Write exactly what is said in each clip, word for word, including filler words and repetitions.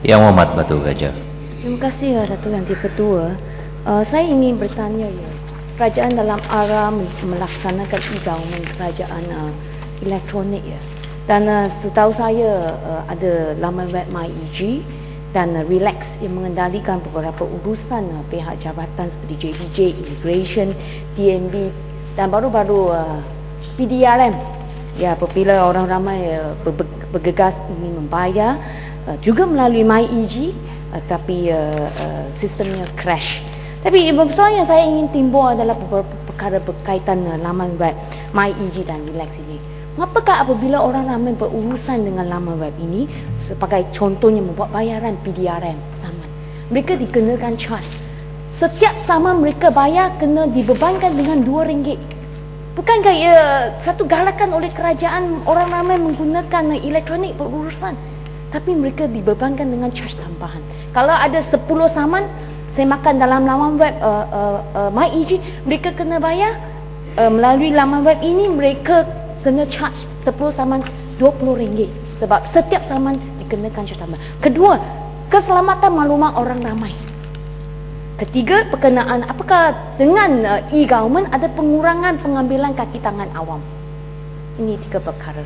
Yang Hormat Batu Gajah. Terima kasih ya Datuk Yang Di-Pertua. Uh, saya ingin bertanya ya, kerajaan dalam arah melaksanakan e-government kerajaan uh, elektronik ya. Dan uh, setahu saya uh, ada laman web MyEG dan uh, Relax yang mengendalikan beberapa urusan uh, pihak jabatan seperti J D J, Immigration, T M B dan baru-baru uh, P D R M. Ya, apabila orang ramai uh, bergegas ingin membayar uh, juga melalui MyEG, uh, tapi uh, uh, sistemnya crash. Tapi persoalan yang saya ingin timbul adalah beberapa perkara berkaitan uh, laman web MyEG dan Relax ini. Mengapakah apabila orang ramai berurusan dengan laman web ini, sebagai contohnya membuat bayaran P D R M saman, mereka dikenakan charge. Setiap saman mereka bayar kena dibebankan dengan dua ringgit. Bukankah ia satu galakan oleh kerajaan orang ramai menggunakan elektronik berurusan, tapi mereka dibebankan dengan charge tambahan. Kalau ada sepuluh saman saya makan dalam laman web uh, uh, uh, MyEG, mereka kena bayar uh, melalui laman web ini, mereka kena charge sepuluh saman dua puluh ringgit sebab setiap saman dikenakan charge tambahan. Kedua, keselamatan maklumat orang ramai. Ketiga, perkenaan apakah dengan uh, e-government ada pengurangan pengambilan kaki tangan awam. Ini tiga perkara.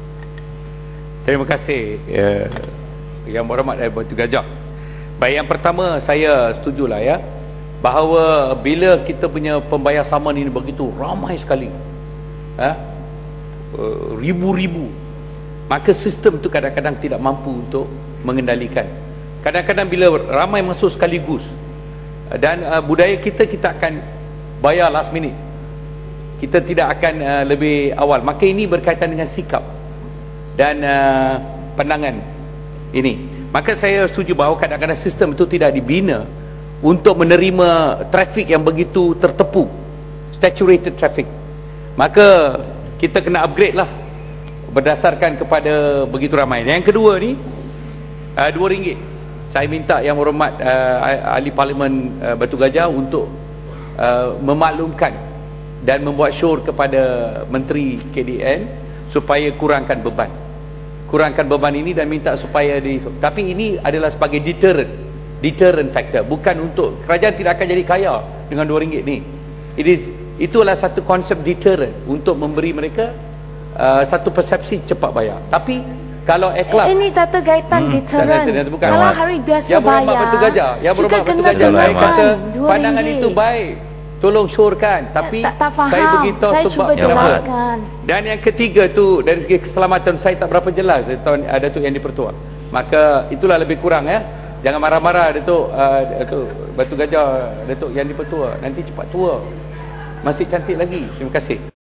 Terima kasih uh, Yang Berhormat Batu Gajah. Baik, yang pertama saya setujulah ya, bahawa bila kita punya pembayar saman ini begitu ramai sekali, ha? uh, ribu-ribu, maka sistem itu kadang-kadang tidak mampu untuk mengendalikan. Kadang-kadang bila ramai masuk sekaligus, dan uh, budaya kita, kita akan bayar last minute, kita tidak akan uh, lebih awal. Maka ini berkaitan dengan sikap dan uh, pandangan ini. Maka saya setuju bahawa kadang-kadang sistem itu tidak dibina untuk menerima trafik yang begitu tertepu, saturated traffic. Maka kita kena upgrade lah berdasarkan kepada begitu ramai. Yang kedua ni uh, dua ringgit. Saya minta Yang Berhormat uh, Ahli Parlimen uh, Batu Gajah untuk uh, memaklumkan dan membuat sure kepada Menteri K D N supaya kurangkan beban. Kurangkan beban ini dan minta supaya di, tapi ini adalah sebagai deterrent, deterrent factor, bukan untuk kerajaan tidak akan jadi kaya dengan dua ringgit ni. It is, itulah satu konsep deterrent untuk memberi mereka uh, satu persepsi cepat bayar. Tapi kalau ikhlas, ini tata gaitan hmm, deterrent. Kalau hari biasa Yang Berhormat bayar, Batu Gajah, Yang Berhormat Batu Gajah, saya kata pandangan itu baik, tolong syorkan. Tapi tak, tak faham. Saya beritahu saya sebab cuba jelaskan. Dan yang ketiga tu, dari segi keselamatan saya tak berapa jelas Datuk Yang Di-Pertua. Maka itulah lebih kurang ya. Jangan marah-marah Datuk uh, Datuk Batu Gajah, Datuk Yang Di-Pertua. Nanti cepat tua, masih cantik lagi. Terima kasih.